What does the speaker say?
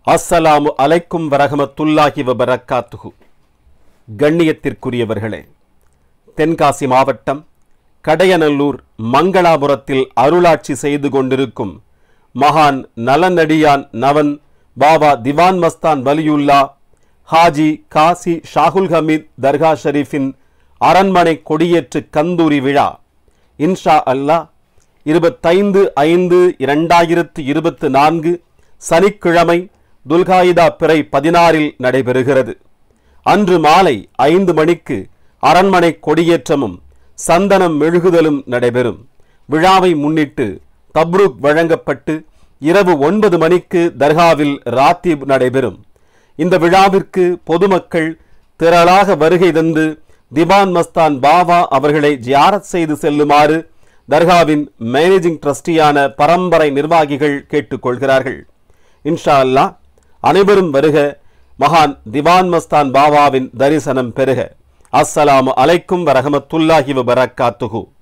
அஸ்ஸலாமு அலைக்கும் வரஹமத்துல்லாஹி வபரக்காத்துஹு. கண்ணியத்திற்குரியவர்களே, தென்காசி மாவட்டம் கடையநல்லூர் மங்களாபுரத்தில் அருளாட்சி செய்து கொண்டிருக்கும் மகான் நலனடியான் நவன் பாபா திவான் மஸ்தான் வலியுல்லா ஹாஜி காசி ஷாகுல் ஹமீத் தர்கா ஷரீஃபின் அரண்மனை கொடியேற்று கந்தூரி விழா இன்ஷா அல்லாஹ் 25/5/2024 சனிக்கிழமை துல்காயிதா பிறை 16 நடைபெறுகிறது. அன்று மாலை 5 மணிக்கு அரண்மனை கொடியேற்றமும் சந்தனம் மெழுகுதலும் நடைபெறும். விழாவை முன்னிட்டு தப்ரூக் வழங்கப்பட்டு இரவு 9 மணிக்கு தர்காவில் ராத்தீப் நடைபெறும். இந்த விழாவிற்கு பொதுமக்கள் திரளாக வருகை தந்து திவான் மஸ்தான் பாபா அவர்களை ஜியாரத் செய்து செல்லுமாறு தர்காவின் மேனேஜிங் ட்ரஸ்டியான பரம்பரை நிர்வாகிகள் கேட்டுக்கொள்கிறார்கள். இன்ஷா அல்லாஹ் அனைவரும் வருக, மகான் திவான் மஸ்தான் பாபாவின் தரிசனம் பெறுக. அஸ்ஸலாமு அலைக்கும் வரஹமத்துல்லாஹி வபரக்காத்துஹு.